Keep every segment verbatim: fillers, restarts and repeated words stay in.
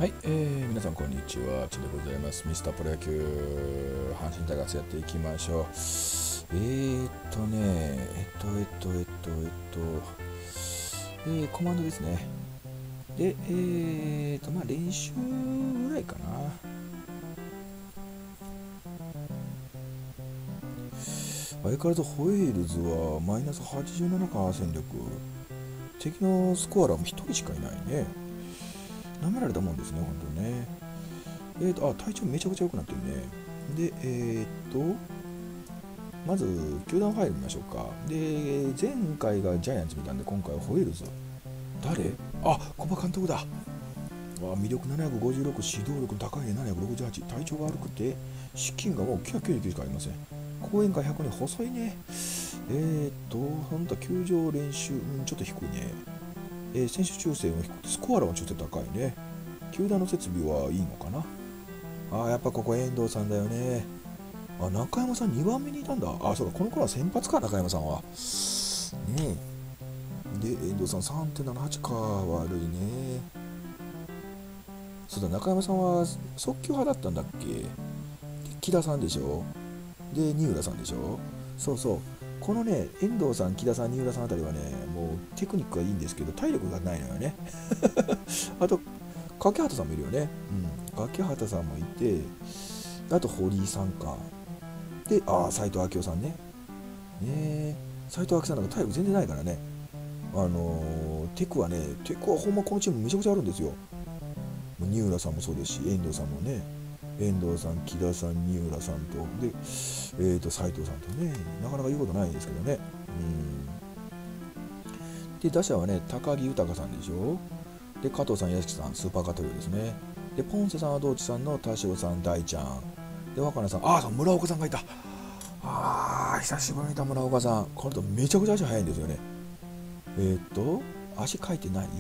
はい、えー、皆さんこんにちは、ちでございます。ミスタープロ野球阪神タイガースやっていきましょう。えーっとね、えっと、えっと、えっと、えっと、えー、コマンドですね。で、えーっと、まあ練習ぐらいかな。相変わらずホエールズはマイナスはちじゅうななか戦力。敵のスコアラーもひとりしかいないね。舐められたもんですね、本当にね。えーっと、あ、体調めちゃくちゃ良くなってるね。で、えーっと、まず球団ファイル見ましょうか。で、前回がジャイアンツ見たんで、今回はホエールズ。誰？あ、小葉監督だ。わ魅力ななひゃくごじゅうろく、指導力高いねななひゃくろくじゅうはち、体調が悪くて資金がもうきゅうひゃくきゅうじゅうきゅうしかありません。講演会ひゃくにん細いね。えー、っと本当は球場練習、うん、ちょっと低いね。えー、選手抽選も低くてスコアラーもちょっと高いね。球団の設備はいいのかな。あーやっぱここ遠藤さんだよね。あ、中山さんにばんめにいたんだ。あ、そうか、この頃は先発か、中山さんは。ねえ。で、遠藤さん さんてんななはち か、悪いね。そうだ、中山さんは速球派だったんだっけ。で、木田さんでしょ。で、二浦さんでしょ。そうそう。このね、遠藤さん、木田さん、二浦さんあたりはね、もうテクニックはいいんですけど、体力がないのよね。あと、柿畑さんもいるよね。うん。柿畑さんもいて、あと堀井さんか。で、ああ、斎藤明夫さんね。ねえ、斎藤明さんなんか体力全然ないからね。あのーテクはね、テクはほんまこのチームめちゃくちゃあるんですよ。二浦さんもそうですし、遠藤さんもね、遠藤さん、木田さん、二浦さんと、で、えーと、斎藤さんとね、なかなか言うことないんですけどね。うん。で、打者はね、高木豊さんでしょ。で、加藤さん、屋敷さん、スーパーカトリオですね。で、ポンセさんは道地さんの田代さん、大ちゃん。で、若菜さん、ああ、村岡さんがいた。ああ、久しぶりに見た村岡さん。この人めちゃくちゃ足速いんですよね。えーっと、足かいてない。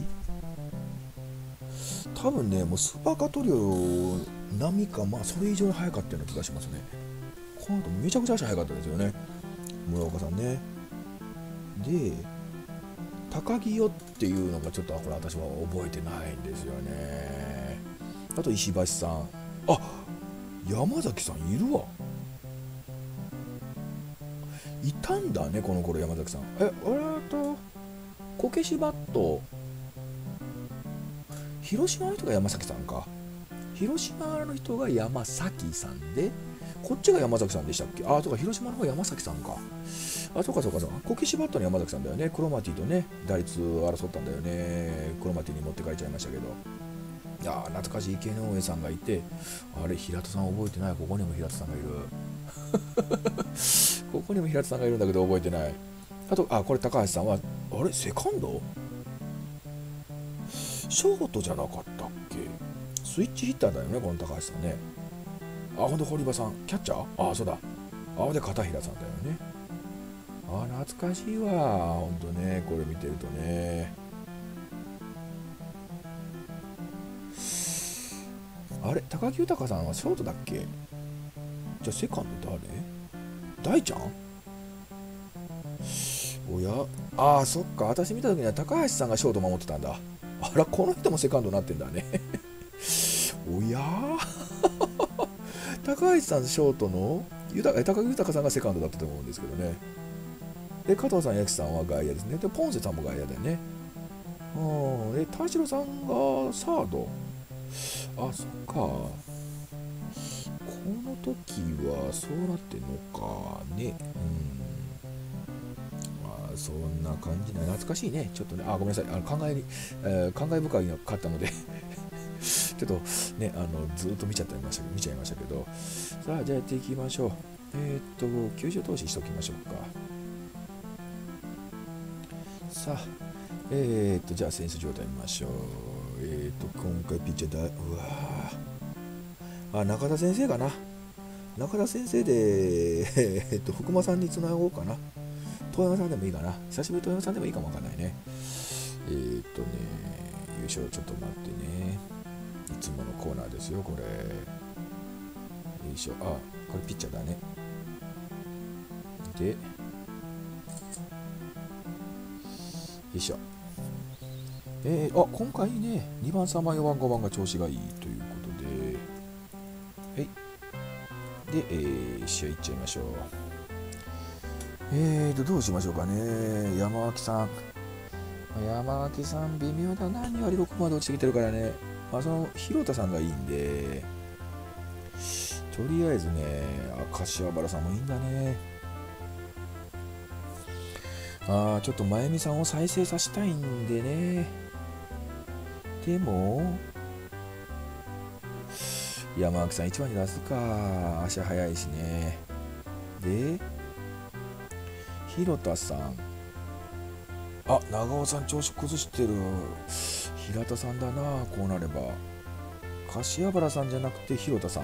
多分ね、もうスーパーカトリオ並みか、まあそれ以上に速かったような気がしますね。この人めちゃくちゃ足速かったですよね。村岡さんね。で、高木よっていうのがちょっとこれ私は覚えてないんですよね。あと石橋さん。あ、山崎さんいるわ。いたんだね、この頃山崎さん。え、あれと、こけしバット、広島の人が山崎さんか。広島の人が山崎さんで、こっちが山崎さんでしたっけ。あ、そうか、広島の方が山崎さんか。あ、そうかそうかそうか。こけしバットの山崎さんだよね。クロマティとね、打率争ったんだよね。クロマティに持って帰っちゃいましたけど。いやー、懐かしい池上さんがいて、あれ、平田さん覚えてない。ここにも平田さんがいる。ここにも平田さんがいるんだけど覚えてない。あと、あ、これ高橋さんは、あれ、セカンドショートじゃなかったっけ。スイッチヒッターだよね、この高橋さんね。あ、ほんと堀場さん、キャッチャー。あ、そうだ。あ、で片平さんだよね。あ、懐かしいわ。ほんとね、これ見てるとね。あれ、高木豊さんはショートだっけ。じゃあセカンド誰。大ちゃん。おや、あー、そっか。私見た時には高橋さんがショート守ってたんだ。あら、この人もセカンドになってんだね。おや高橋さんショートの、豊高木豊さんがセカンドだったと思うんですけどね。で、加藤さん、八木さんは外野ですね。で、ポンセさんも外野だよね。うん。で、田代さんがサード。あ、そっか。この時はそうなってんのかね。うん。まあ、そんな感じな。懐かしいね。ちょっとね、あ、ごめんなさい。あの考えに、えー、感慨深いのかったのでちょっとね、あの、ずっと見ちゃってました、見ちゃいましたけど。さあ、じゃあやっていきましょう。えー、っと、球場投資しておきましょうか。さあ、えー、っと、じゃあ選手状態見ましょう。えー、っと、今回ピッチャーだ、うわー、あ、中田先生かな。中田先生で、えー、っと、福間さんにつなごうかな。遠山さんでもいいかな。久しぶり遠山さんでもいいかもわかんないね。えー、っとね、優勝ちょっと待ってね。いつものコーナーですよ、これ。よいしょ。あ、これピッチャーだね。で、よいしょ。 えー、あ今回ねにばんさんばんよんばんごばんが調子がいいということで、はいで、えー、試合いっちゃいましょう。えーとどうしましょうかね。山脇さん山脇さん微妙だな。に割ろくまで落ちてきてるからね。まあその広田さんがいいんで、とりあえずね柏原さんもいいんだね。あーちょっと真由美さんを再生させたいんでね。でも山脇さんいちばんに出すか。足早いしね。で広田さん、あ長尾さん調子崩してる。平田さんだな。こうなれば柏原さんじゃなくて広田さん、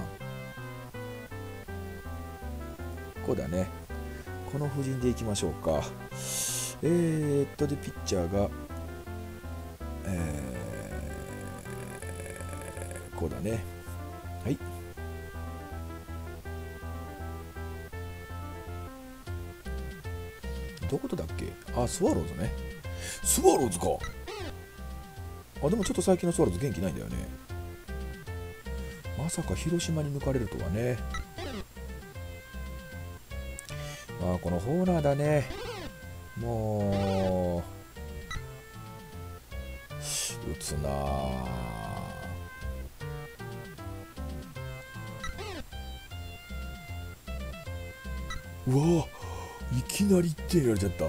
こうだね。この布陣でいきましょうか。えー、っとでピッチャーが、えー、こうだね。はい。どことだっけ。あスワローズね。スワローズか。あでもちょっと最近のスワローズ元気ないんだよね。まさか広島に抜かれるとはね。まあこのホーナーだね。もう打つなあ。うわいきなりいってんやられちゃった。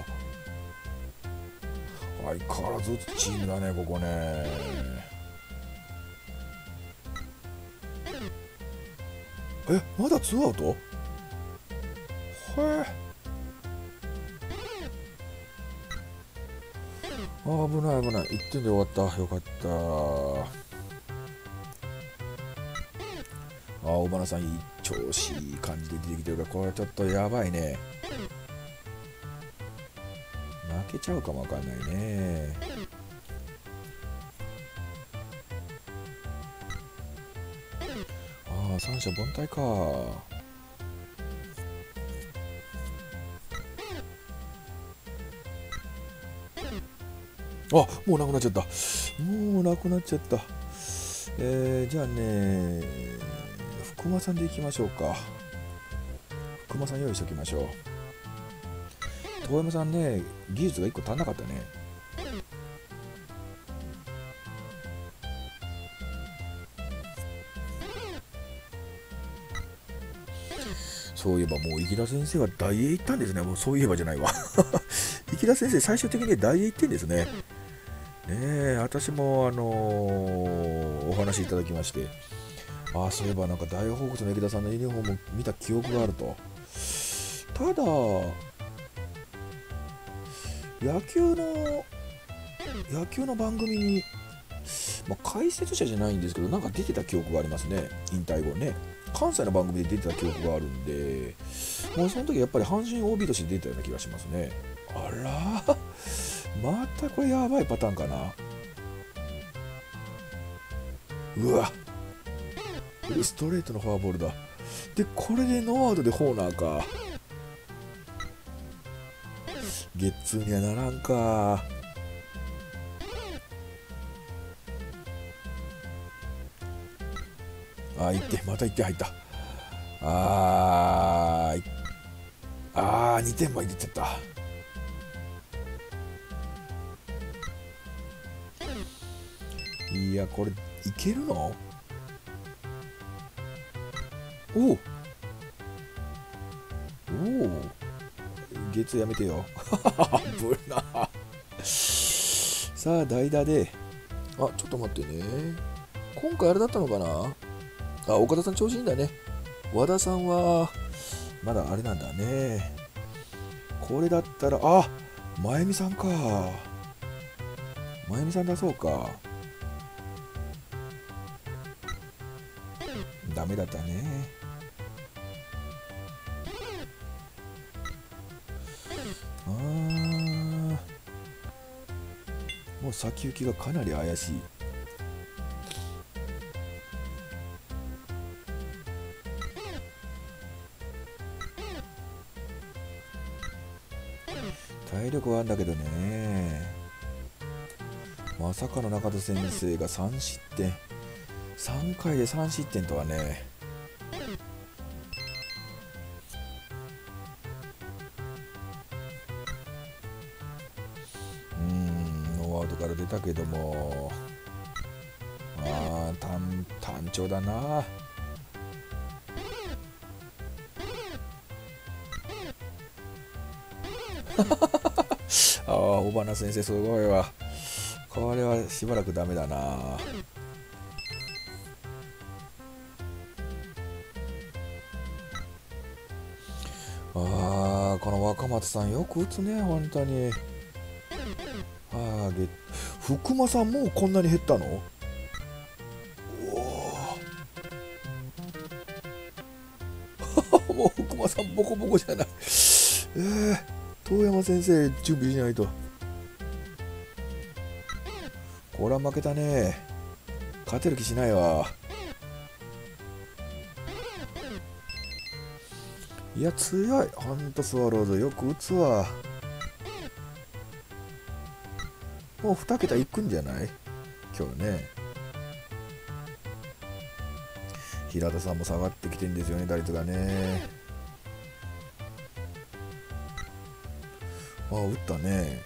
相変わらず打つチームだねここね。えまだツーアウト。へえあー危ない危ない。いってんで終わった。よかった。あ大花さんいい調子いい感じで出てきてるから、これちょっとやばいね。負けちゃうかもわかんないね。ああ三者凡退か。あもうなくなっちゃった。もうなくなっちゃった。えー、じゃあね福間さんでいきましょうか。福間さん用意しておきましょう。遠山さんね技術がいっこ足んなかったね。そういえばもう池田先生は大英行ったんですね。もうそういえばじゃないわ池田先生最終的に大英行ってんですね。ねえ私もあのーお話いただきまして、ああそういえばなんか大ホークスの池田さんのユニフォーム見た記憶があると。ただ野球の野球の番組に、まあ、解説者じゃないんですけどなんか出てた記憶がありますね。引退後ね関西の番組で出てた記憶があるんで、もうその時やっぱり阪神 オービー として出たような気がしますね。あらまたこれやばいパターンかな。うわストレートのフォアボールだ。でこれでノーアウトでホーナーか。ゲッツーにはならんか。あいってまたいって入った。あーあーにてんも入れちゃった。いやこれいけるの。おおおお月やめてよ危なさあ代打で、あちょっと待ってね。今回あれだったのかな。あ岡田さん調子いいんだね。和田さんはまだあれなんだね。これだったらあ真由美さんか。真由美さんだそうか。ダメだったね。あーもう先行きがかなり怪しい。体力はあるんだけどね。ままさかの中田先生がさん失点、さんかいでさん失点とはね。うーん、ノーアウトから出たけども、あー単単調だな。ああ、尾花先生すごいわ。これはしばらくダメだな。ああ、この若松さんよく打つね、本当に。ああ、げ福間さんもうこんなに減ったの？おおもう福間さんボコボコじゃない。えー、遠山先生準備しないと。これは負けたね。勝てる気しないわ。いや強い、ほんとスワローズよく打つわ。もうに桁いくんじゃない今日ね。平田さんも下がってきてんですよね、打率がね。ああ、打ったね。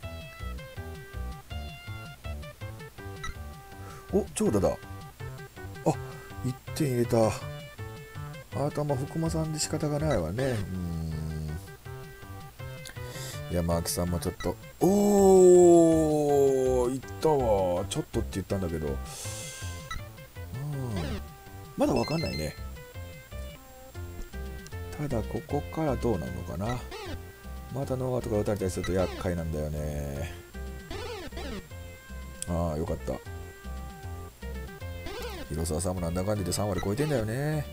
お、長打だ。あ、いってん入れた。あとはまあ福間さんで仕方がないわね。うーん、山脇さんもちょっと、おー、いったわ。ちょっとって言ったんだけど、うん、まだわかんないね。ただここからどうなるのかな。またノーアウトから打たれたりすると厄介なんだよね。ああ、よかった。広沢さんもなんだかんだでさん割超えてんだよね。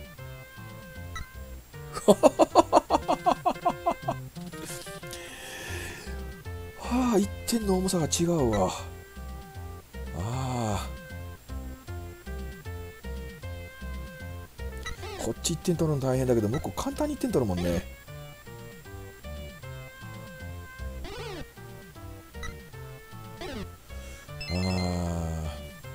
はあ、いってんの重さが違うわ。ああ、こっちいってん取るの大変だけど、向こう簡単にいってん取るもんね。ああ、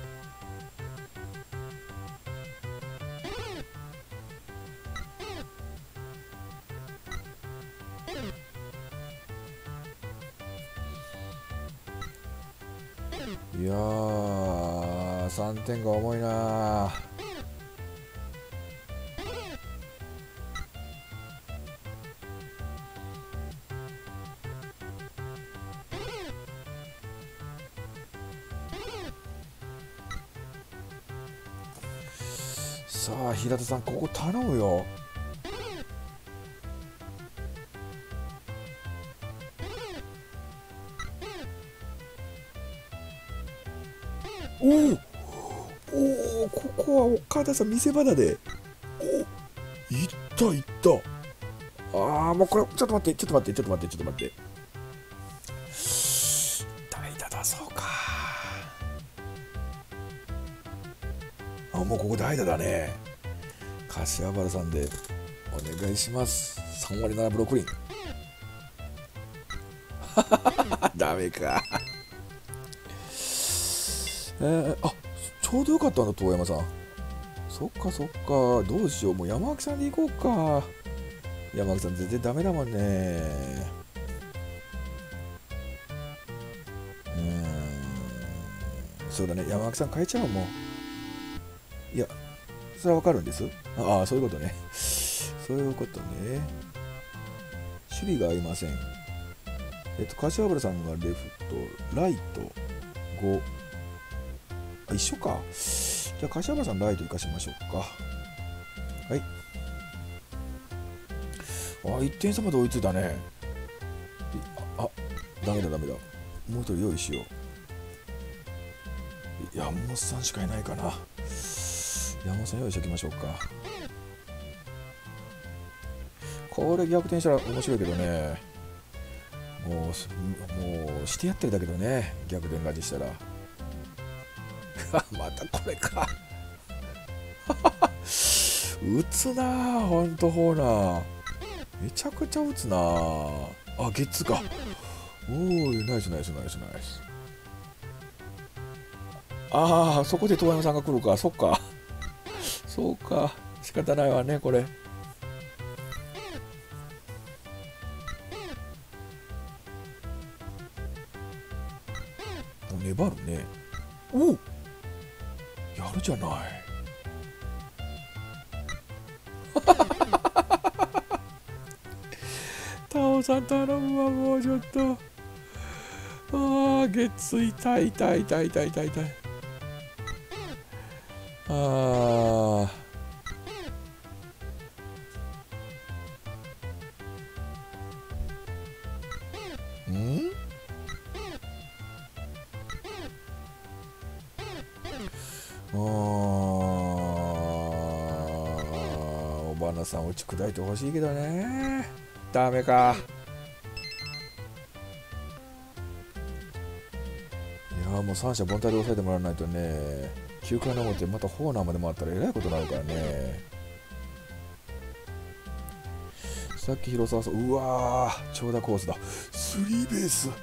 いやー、さんてんが重いな。さあ平田さん、ここ頼むよ。おおおお、ここは岡田さん見せ場だで。お、いったいった。ああ、もうこれちょっと待ってちょっと待ってちょっと待ってちょっと待って。代打だそうか。あ、もうここ代打だね。柏原さんでお願いします。さん割ななブロックリン。ダメか。えー、あ、ちょうどよかったんだ遠山さん。そっかそっか、どうしよう、もう山脇さんで行こうか。山脇さん全然ダメだもんね。うーん、そうだね、山脇さん変えちゃうもん。いや、それはわかるんです。ああ、そういうことね。そういうことね。守備が合いません。えっと、柏原さんがレフト、ライトご。あ、一緒か。じゃあ、柏原さんライト行かしましょうか。はい。あ、いってん差まで追いついたね。あ、あ、ダメだダメだ。もう一人用意しよう。山本さんしかいないかな。山本さん用意しておきましょうか。これ逆転したら面白いけどね。もう、もうしてやってるだけどね。逆転勝ちしたら。またこれか。打つなぁ、ほんとほら。めちゃくちゃ打つなぁ。あ、ゲッツか。おー、ナイスナイスナイスナイス。 ああ、そこで遠山さんが来るか。そっか。そうか。仕方ないわね、これ。粘るね。おお、やるじゃない。タオさん頼むわ、もうちょっと。ああ、ゲッツ痛い痛い痛い痛い痛い痛い。ああ。ん？ああ、おばなさん打ち砕いてほしいけどね。ダメか。いやーもう三者凡退で抑えてもらわないとね、きゅうかいの表またホーナーまで回ったらえらいことになるからね。さっき広沢さん、うわー長打コースだ。スリーベース、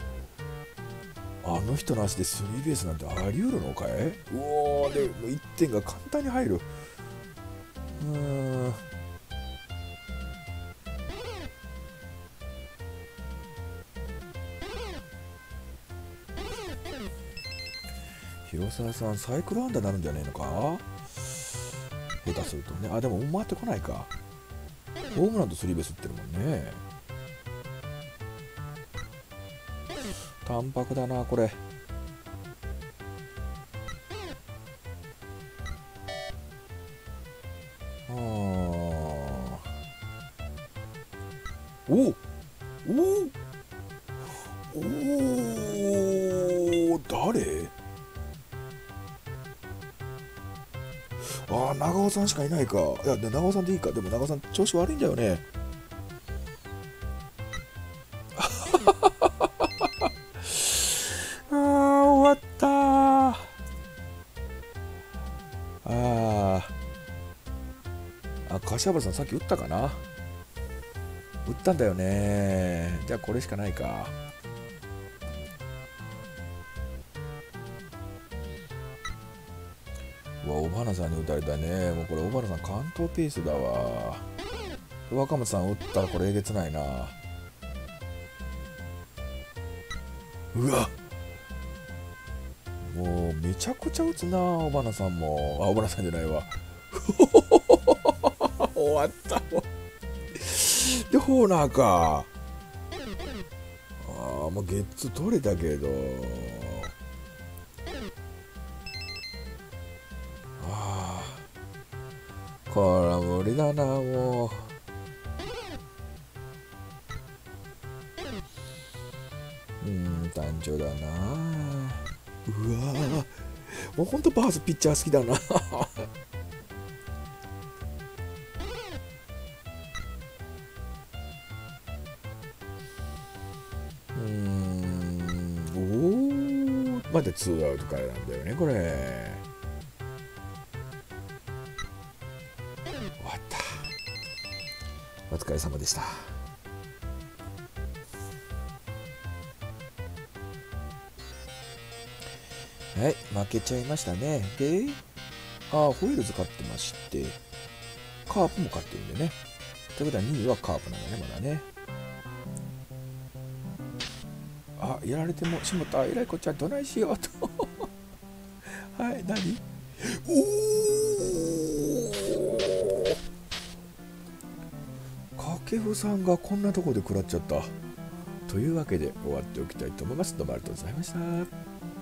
あの人の足でスリーベースなんてあり得るのかい。うおー、でもういってんが簡単に入る。うーん、広沢さんサイクルアンダーになるんじゃねえのか、下手するとね。あ、でも回ってこないか。ホームランとスリーベース打ってるもんね。淡白だなこれ。あー、おおおお、誰？ああ、長尾さんしかいないか。いや、で長尾さんでいいか。でも長尾さん調子悪いんだよね。ああ、終わったー。あーあ、柏原さんさっき打ったかな。打ったんだよね。じゃあこれしかないか。うわ、小花さんに打たれたね。もうこれ小花さん関東ペースだわ。若松さん打ったらこれえげつないな。うわ、もうめちゃくちゃ打つな小花さんも。あ、小花さんじゃないわ。終わったもん。でホーナーか。ああ、もうゲッツ取れたけど、ああ、これは無理だなもう。うん、単調だな。うわー、もうほんとバースピッチャー好きだな。うーん、おお、まだツーアウトからなんだよねこれ。終わった。お疲れ様でした。はい、負けちゃいましたね。で、ああ、ホイールズ勝ってまして、カープも勝ってるんでね。ということはにいはカープなんだね、まだね。あ、やられてもしもた。えらいこっちゃどないしようと。はい、何？おお、掛布さんがこんなとこで食らっちゃった。というわけで終わっておきたいと思います。どうもありがとうございました。